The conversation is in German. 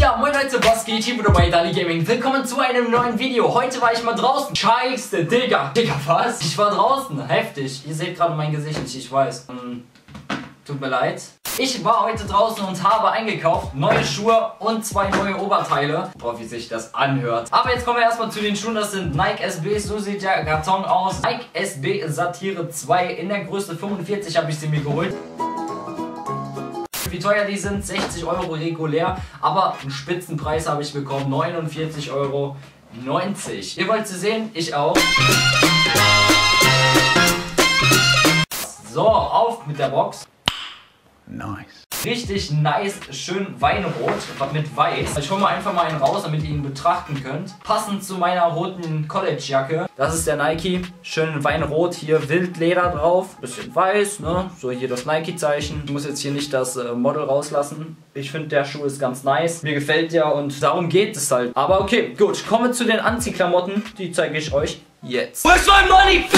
Ja, moin Leute, was geht hier wieder bei Dali Gaming? Willkommen zu einem neuen Video. Heute war ich mal draußen. Scheiße, Digga. Digga, was? Ich war draußen. Heftig. Ihr seht gerade mein Gesicht nicht, ich weiß. Tut mir leid. Ich war heute draußen und habe eingekauft. Neue Schuhe und 2 neue Oberteile. Boah, wie sich das anhört. Aber jetzt kommen wir erstmal zu den Schuhen. Das sind Nike SB. So sieht der Karton aus. Nike SB Satire 2. In der Größe 45 habe ich sie mir geholt. Wie teuer die sind, 60 Euro regulär, aber einen Spitzenpreis habe ich bekommen, 49,90 Euro. Ihr wollt sie sehen? Ich auch. So, auf mit der Box. Nice. Richtig nice, schön Weinrot mit Weiß. Ich hole mal einfach mal einen raus, damit ihr ihn betrachten könnt. Passend zu meiner roten College-Jacke. Das ist der Nike. Schön Weinrot, hier Wildleder drauf. Bisschen weiß, ne? So hier das Nike-Zeichen. Ich muss jetzt hier nicht das Model rauslassen. Ich finde, der Schuh ist ganz nice. Mir gefällt der und darum geht es halt. Aber okay, gut. Kommen wir zu den Anziehklamotten. Die zeige ich euch jetzt. Where's my money?